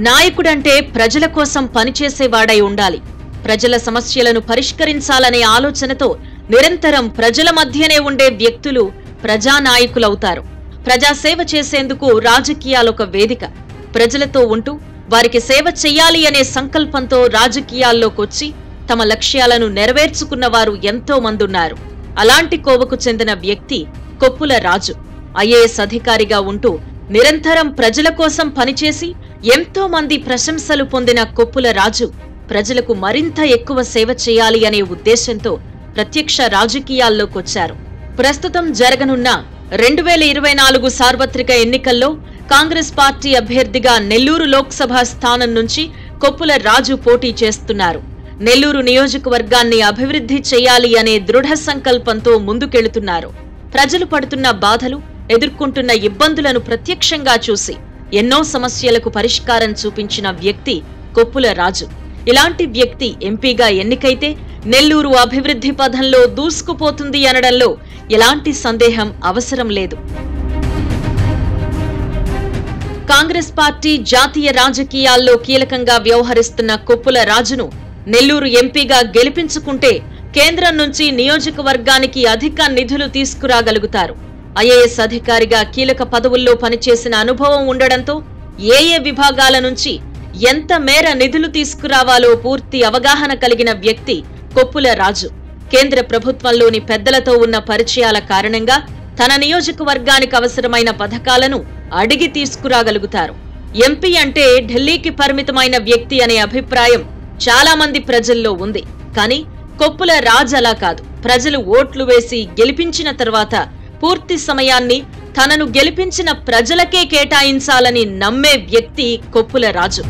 నాయకుడంటే ప్రజల కోసం పనిచేసేవాడై ఉండాలి. ప్రజల సమస్యలను పరిష్కరించాలనే ఆలోచనతో నిరంతరం ప్రజల మధ్యనే ఉండే వ్యక్తులు ప్రజానాయకులవుతారు. ప్రజాసేవ చేసేందుకు రాజకీయాలొక వేదిక. ప్రజలతో ఉంటూ వారికి సేవ చెయ్యాలి అనే సంకల్పంతో రాజకీయాల్లోకొచ్చి తమ లక్ష్యాలను నెరవేర్చుకున్నవారు ఎంతో మందున్నారు. అలాంటి కోవకు చెందిన వ్యక్తి కొప్పుల రాజు. ఐఏఎస్ అధికారిగా ఉంటూ నిరంతరం ప్రజల కోసం పనిచేసి ఎంతో మంది ప్రశంసలు పొందిన కొప్పుల రాజు ప్రజలకు మరింత ఎక్కువ సేవ చేయాలి అనే ఉద్దేశంతో ప్రత్యక్ష రాజకీయాల్లోకొచ్చారు. ప్రస్తుతం జరగనున్న 2024 సార్వత్రిక ఎన్నికల్లో కాంగ్రెస్ పార్టీ అభ్యర్థిగా నెల్లూరు లోక్సభ స్థానం నుంచి కొప్పుల రాజు పోటీ చేస్తున్నారు. నెల్లూరు నియోజకవర్గాన్ని అభివృద్ధి చేయాలి అనే దృఢ సంకల్పంతో ముందుకెళుతున్నారు. ప్రజలు పడుతున్న బాధలు, ఎదుర్కొంటున్న ఇబ్బందులను ప్రత్యక్షంగా చూసి ఎన్నో సమస్యలకు పరిష్కారం చూపించిన వ్యక్తి కొప్పుల రాజు. ఇలాంటి వ్యక్తి ఎంపీగా ఎన్నికైతే నెల్లూరు అభివృద్ధి పథంలో దూసుకుపోతుంది అనడంలో ఎలాంటి సందేహం అవసరం లేదు. కాంగ్రెస్ పార్టీ జాతీయ రాజకీయాల్లో కీలకంగా వ్యవహరిస్తున్న కొప్పుల రాజును నెల్లూరు ఎంపీగా గెలిపించుకుంటే కేంద్రం నుంచి నియోజకవర్గానికి అధిక నిధులు తీసుకురాగలుగుతారు. ఐఏఎస్ అధికారిగా కీలక పదవుల్లో పనిచేసిన అనుభవం ఉండడంతో ఏ విభాగాల నుంచి ఎంత మేర నిధులు తీసుకురావాలో పూర్తి అవగాహన కలిగిన వ్యక్తి కొప్పుల రాజు. కేంద్ర ప్రభుత్వంలోని పెద్దలతో ఉన్న పరిచయాల కారణంగా తన నియోజకవర్గానికి అవసరమైన పథకాలను అడిగి తీసుకురాగలుగుతారు. ఎంపీ అంటే ఢిల్లీకి పరిమితమైన వ్యక్తి అనే అభిప్రాయం చాలా మంది ప్రజల్లో ఉంది. కానీ కొప్పుల రాజు అలా కాదు. ప్రజలు ఓట్లు వేసి గెలిపించిన తర్వాత పూర్తి సమయాన్ని తనను గెలిపించిన ప్రజలకే కేటాయించాలని నమ్మే వ్యక్తి కొప్పుల రాజు.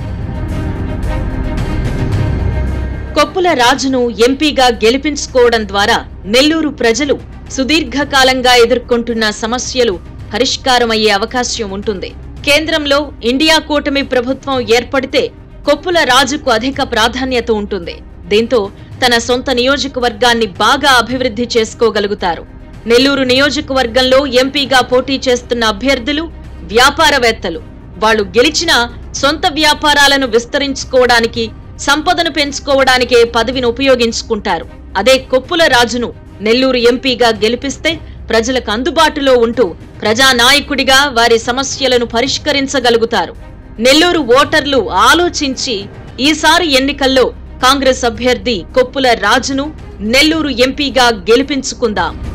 కొప్పుల రాజును ఎంపీగా గెలిపించుకోవడం ద్వారా నెల్లూరు ప్రజలు సుదీర్ఘకాలంగా ఎదుర్కొంటున్న సమస్యలు పరిష్కారమయ్యే అవకాశం ఉంటుంది. కేంద్రంలో ఇండియా కూటమి ప్రభుత్వం ఏర్పడితే కొప్పుల రాజుకు అధిక ప్రాధాన్యత ఉంటుంది. దీంతో తన సొంత నియోజకవర్గాన్ని బాగా అభివృద్ధి చేసుకోగలుగుతారు. నెల్లూరు నియోజకవర్గంలో ఎంపీగా పోటీ చేస్తున్న అభ్యర్థులు వ్యాపారవేత్తలు. వాళ్లు గెలిచిన సొంత వ్యాపారాలను విస్తరించుకోవడానికి, సంపదను పెంచుకోవడానికే పదవిని ఉపయోగించుకుంటారు. అదే కొప్పుల రాజును నెల్లూరు ఎంపీగా గెలిపిస్తే ప్రజలకు అందుబాటులో ఉంటూ ప్రజానాయకుడిగా వారి సమస్యలను పరిష్కరించగలుగుతారు. నెల్లూరు ఓటర్లు ఆలోచించి ఈసారి ఎన్నికల్లో కాంగ్రెస్ అభ్యర్థి కొప్పుల రాజును నెల్లూరు ఎంపీగా గెలిపించుకుందాం.